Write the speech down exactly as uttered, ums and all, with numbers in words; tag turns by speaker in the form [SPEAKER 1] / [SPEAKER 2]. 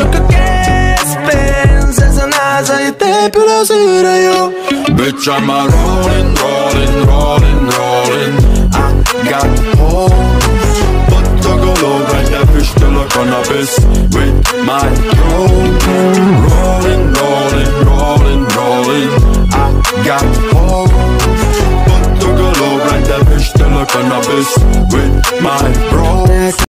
[SPEAKER 1] csak a készpénz, ezen házait épül az űrre, jó? Bitch, I'm a rollin', rollin', rollin', rollin'. I got hope. Pattogolok, egyre füstöl a cannabis with my bro. Rollin', rollin', rollin', rollin'. I got hope. Pattogolok, egyre füstöl a cannabis with my bro.